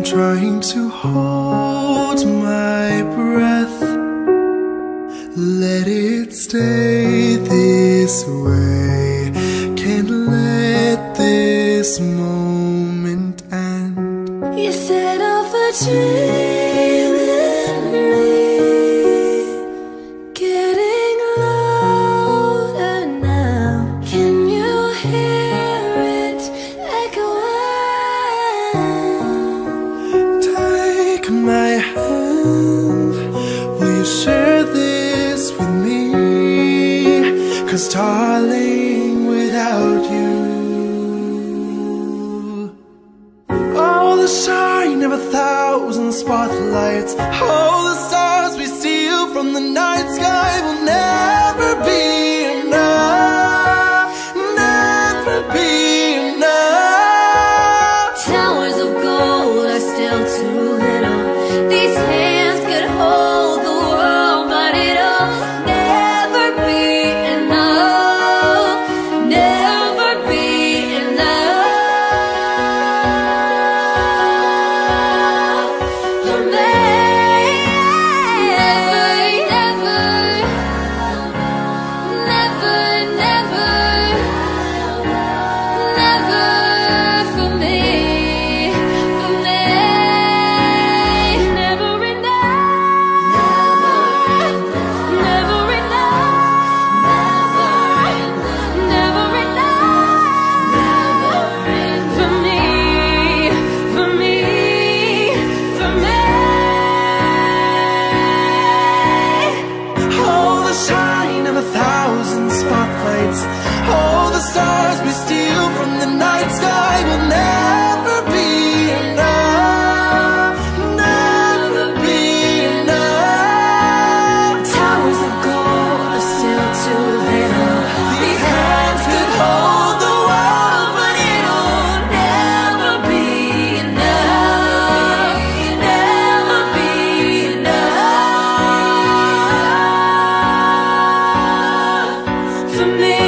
trying to hold my breath. Let it stay this way. Can't let this moment end. You set off a dream in me, getting louder now. Can you hear it echoing? Take my hand, will you share this with me? 'Cause darling, without you, all the shine of 1,000 spotlights, all the stars we steal from the night sky will never be enough, never be enough. Towers of gold are still too little. These hands could hold the world, but it'll never be enough, never be enough for me. Never, never, never, never for me, for me. Never enough, never enough, never enough for me, for me, for me. All the shine of 1,000 spotlights, all the stars we steal from the night sky will never be enough, never be enough. Towers of gold are still too little. These hands could hold the world, but it'll never be enough, never be enough for me.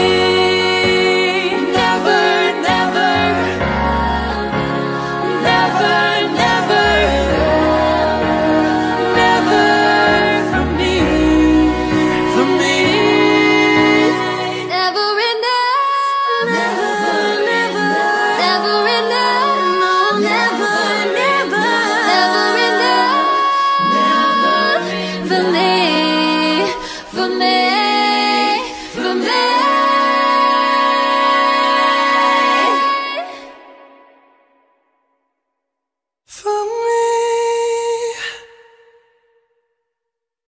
Never, never, never, never, never for me, For me, never enough, never, never, never enough, no, never, never, never enough, never for me, for me.